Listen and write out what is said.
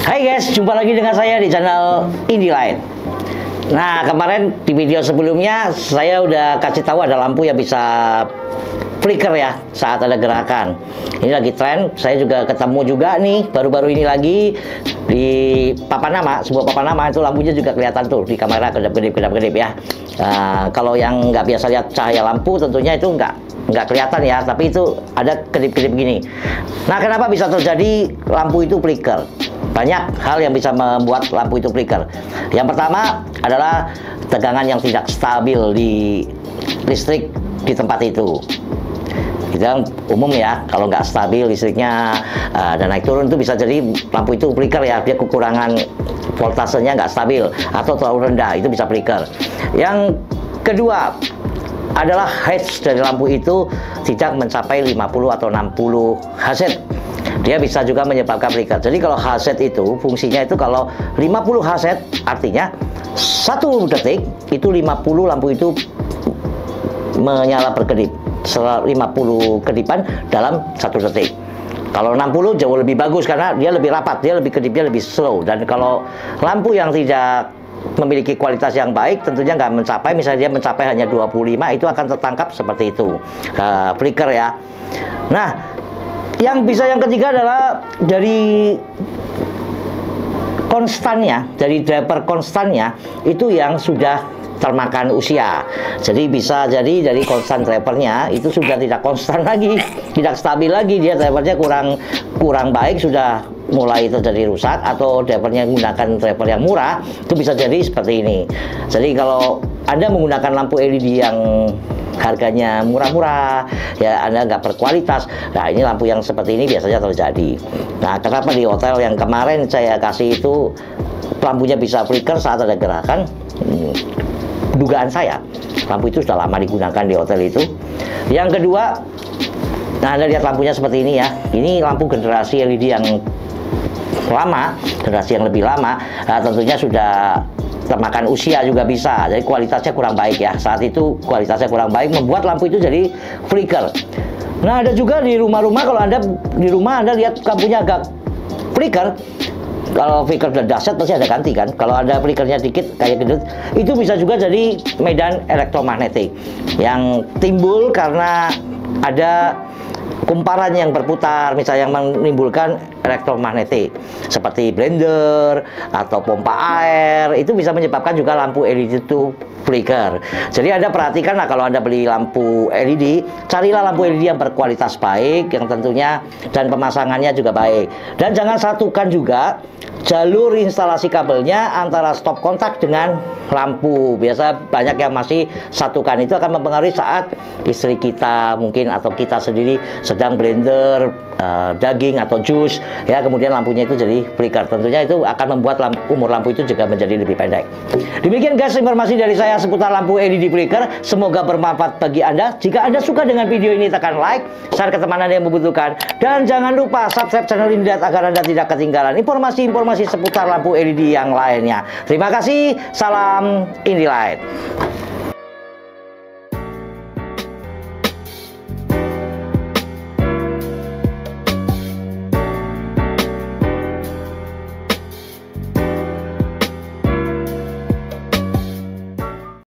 Hai guys, jumpa lagi dengan saya di channel IndyLight. Nah, kemarin di video sebelumnya saya udah kasih tahu ada lampu yang bisa flicker ya saat ada gerakan. Ini lagi tren. Saya juga ketemu juga nih baru-baru ini lagi di papan nama, sebuah papan nama itu lampunya juga kelihatan tuh di kamera kedap-kedip ya. Nah, kalau yang nggak biasa lihat cahaya lampu tentunya itu nggak kelihatan ya, tapi itu ada kedip-kedip gini. Nah, kenapa bisa terjadi lampu itu flicker? Banyak hal yang bisa membuat lampu itu flicker. Yang pertama adalah tegangan yang tidak stabil di listrik di tempat itu. Itu yang umum ya, kalau nggak stabil listriknya dan naik turun itu bisa jadi lampu itu flicker ya, dia kekurangan voltasenya nggak stabil atau terlalu rendah, itu bisa flicker. Yang kedua adalah hertz dari lampu itu tidak mencapai 50 atau 60 Hz. Dia bisa juga menyebabkan flicker. Jadi kalau Hz itu fungsinya itu kalau 50 Hz artinya 1 detik itu 50 lampu itu menyala berkedip. 50 kedipan dalam 1 detik. Kalau 60 jauh lebih bagus karena dia lebih rapat, dia lebih kedipnya lebih slow. Dan kalau lampu yang tidak memiliki kualitas yang baik tentunya nggak mencapai, misalnya dia mencapai hanya 25, itu akan tertangkap seperti itu, flicker ya. Nah, yang ketiga adalah dari konstannya, dari driver konstannya itu yang sudah termakan usia. Jadi bisa jadi dari konstan drivernya itu sudah tidak konstan lagi, tidak stabil lagi, dia drivernya kurang baik, sudah mulai terjadi rusak, atau drivernya menggunakan driver yang murah, itu bisa jadi seperti ini. Jadi kalau Anda menggunakan lampu LED yang harganya murah-murah ya, Anda nggak berkualitas, nah ini lampu yang seperti ini biasanya terjadi. Nah, kenapa di hotel yang kemarin saya kasih itu lampunya bisa flicker saat ada gerakan? Dugaan saya lampu itu sudah lama digunakan di hotel itu. Yang kedua, nah Anda lihat lampunya seperti ini ya, ini lampu generasi LED yang lama, generasi yang lebih lama, nah, tentunya sudah termakan usia juga bisa, jadi kualitasnya kurang baik ya. Saat itu kualitasnya kurang baik membuat lampu itu jadi flicker. Nah, ada juga di rumah-rumah, kalau Anda di rumah Anda lihat lampunya agak flicker, kalau flicker udah dahsyat pasti ada ganti kan. Kalau ada flickernya dikit kayak gendut, itu bisa juga jadi medan elektromagnetik yang timbul karena ada kumparan yang berputar, misalnya yang menimbulkan elektromagnetik seperti blender atau pompa air, itu bisa menyebabkan juga lampu LED itu flicker. Jadi Anda perhatikan lah, kalau Anda beli lampu LED, carilah lampu LED yang berkualitas baik, yang tentunya dan pemasangannya juga baik. Dan jangan satukan juga jalur instalasi kabelnya antara stop kontak dengan lampu. Biasa banyak yang masih satukan, itu akan mempengaruhi saat istri kita mungkin atau kita sendiri sedang blender daging atau jus ya, kemudian lampunya itu jadi flicker. Tentunya itu akan membuat umur lampu itu juga menjadi lebih pendek. Demikian guys informasi dari saya seputar lampu LED flicker. Semoga bermanfaat bagi Anda. Jika Anda suka dengan video ini, tekan like, share ke teman Anda yang membutuhkan, dan jangan lupa subscribe channel ini agar Anda tidak ketinggalan informasi-informasi seputar lampu LED yang lainnya. Terima kasih, salam IndyLight.